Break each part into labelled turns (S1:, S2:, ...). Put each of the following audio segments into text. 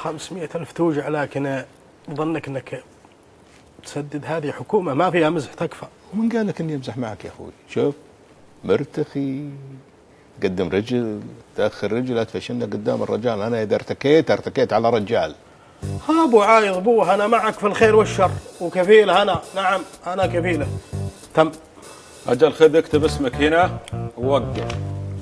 S1: 500,000 توجع، لكن ظنك انك تسدد، هذه حكومة ما فيها مزح تكفى.
S2: ومن قال لك اني امزح معك يا اخوي؟ شوف مرتخي، قدم رجل تاخر رجل، لا تفشلنا قدام الرجال. انا اذا ارتكيت على رجال.
S1: ها ابو عايض ابوه، انا معك في الخير والشر وكفيله. انا نعم انا كفيله. تم.
S3: اجل خذ اكتب اسمك هنا ووقف.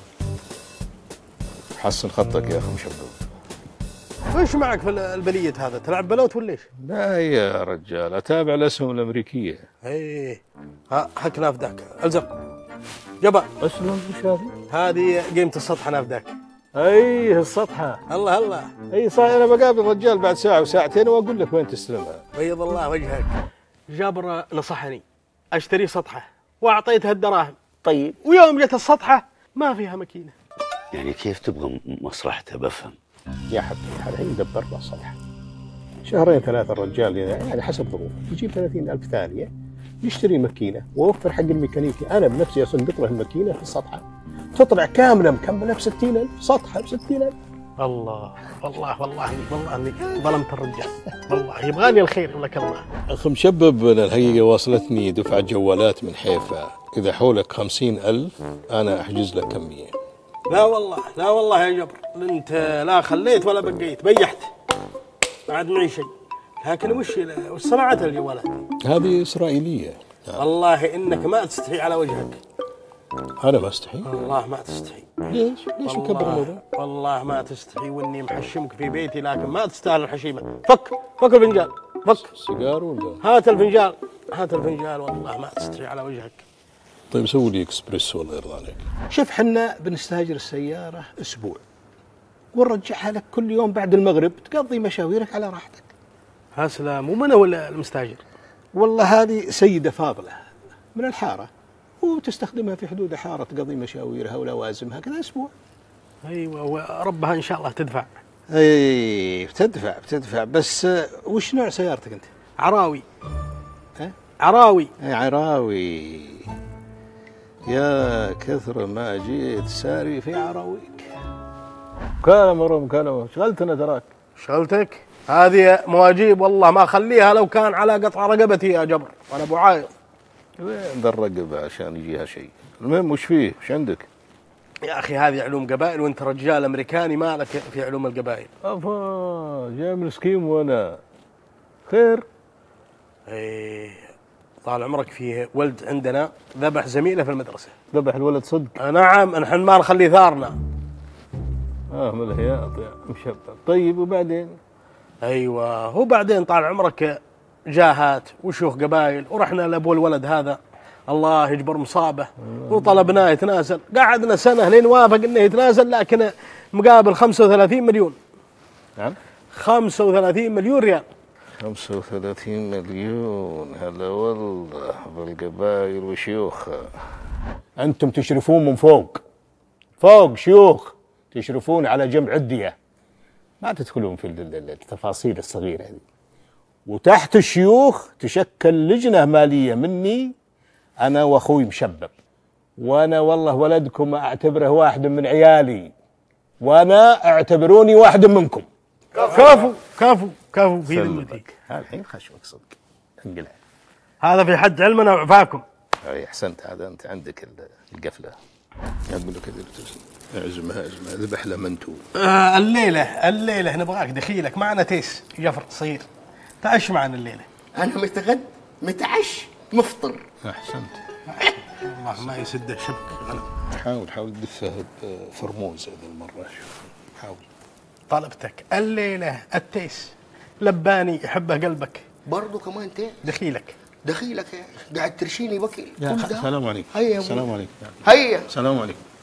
S2: حسن خطك يا اخي مشبب.
S1: وش معك في البلية هذا؟ تلعب بلوت ولا ايش؟
S2: لا يا رجال اتابع الاسهم الامريكيه.
S1: ايه حك نافذاك الزق جبا.
S2: اسلم وش هذه؟
S1: هذه قيمة السطحة نافذاك.
S2: اي السطحه.
S1: الله
S2: اي صحيح، انا بقابل الرجال بعد ساعه وساعتين واقول لك وين تستلمها.
S1: بيض الله وجهك. جابر نصحني اشتري سطحة واعطيتها الدراهم.
S4: طيب
S1: ويوم جت السطحة ما فيها ماكينة.
S4: يعني كيف تبغى مصلحته؟ بفهم
S2: يا حبيبي الحين دبرنا الصلح. شهرين ثلاثة الرجال يعني حسب ظروفه يجيب 30,000 ثانية يشتري ماكينة ووفر حق الميكانيكي. أنا بنفسي أصندق له الماكينة في السطحة تطلع كاملة مكملة ب60,000 سطحة ب60,000.
S1: الله اني ظلمت الرجال، والله يبغاني الخير ولك الله.
S2: أخ مشبب، أنا الحقيقة واصلتني دفعة جوالات من حيفا، إذا حولك 50,000 أنا أحجز لك كمية.
S1: لا والله يا جبر، انت لا خليت ولا بقيت، بيحت ما عاد معي شيء. لكن وش صنعت الجوالات؟
S2: هذه إسرائيلية.
S1: والله انك ما تستحي على وجهك.
S2: أنا ما أستحي.
S1: والله ما تستحي.
S2: ليش مكبر الموضوع؟
S1: والله ما تستحي، واني محشمك في بيتي، لكن ما تستاهل الحشيمة. فك الفنجان، فك
S2: سيجار ولا؟
S1: هات الفنجان، والله ما تستحي على وجهك.
S2: طيب سوي لي اكسبريسو الله يرضى عليك.
S5: شوف حنا بنستاجر السيارة أسبوع ونرجعها لك كل يوم بعد المغرب تقضي مشاويرك على راحتك.
S1: ها سلام. ومن هو المستاجر؟
S5: والله هذه سيدة فاضلة من الحارة، وتستخدمها في حدود حارة تقضي مشاويرها ولوازمها كذا أسبوع.
S1: أيوة، وربها إن شاء الله تدفع.
S5: أي بتدفع بس وش نوع سيارتك أنت؟
S1: عراوي.
S5: عراوي. يا كثر ما جيت ساري في عراويك.
S2: مكالمة شغلتنا تراك.
S1: شغلتك؟ هذه مواجيب والله ما أخليها لو كان على قطع رقبتي يا جبر، وأنا أبو عايض.
S2: وين ذا الرقبة عشان يجيها شيء؟ المهم وش فيه؟ وش عندك؟
S1: يا أخي هذه علوم قبائل، وأنت رجال أمريكاني ما لك في علوم القبائل.
S2: أفا جاي من السكيم وأنا خير.
S1: إيه طال عمرك، فيه ولد عندنا ذبح زميله في المدرسة.
S2: ذبح الولد صدق؟
S1: نعم، نحن ما نخلي ثارنا.
S2: من الهياط يا مشبب. طيب وبعدين؟
S1: أيوة، وبعدين طال عمرك جاهات وشيوخ قبائل، ورحنا لأبو الولد هذا الله يجبر مصابه وطلبناه يتنازل. قعدنا سنة لين وافق انه يتنازل، لكن مقابل 35 مليون.
S2: نعم
S1: 35 مليون ريال.
S2: 35 مليون، هلا والله بالقبائل وشيوخها. أنتم تشرفون من فوق شيوخ، تشرفون على جمع عدية، ما تدخلون في التفاصيل الصغيرة هذه. وتحت الشيوخ تشكل لجنة مالية مني أنا وأخوي مشبب، وأنا والله ولدكم أعتبره واحد من عيالي، وأنا أعتبروني واحد منكم.
S1: كافو في ذمتك.
S2: هذا الحين خشوك صدق انقلع.
S1: هذا في حد علمنا وعفاكم.
S2: اي احسنت، هذا انت عندك القفله. اقول لك اعزمها ذبح له منتو.
S1: الليله نبغاك دخيلك معنا تيس جفر صغير. تعش معنا الليله.
S6: انا متغد متعش مفطر.
S2: احسنت.
S1: والله ما يسده شبك غنم.
S2: حاول تدفه بفرموز هذه المره. شوف حاول.
S1: طلبتك الليله التيس لباني يحبه قلبك.
S6: برضو كمان
S1: دخيلك
S6: قاعد ترشيني وكيل.
S2: السلام عليكم.
S6: هيا
S2: السلام عليكم.
S6: هيا
S2: السلام عليكم.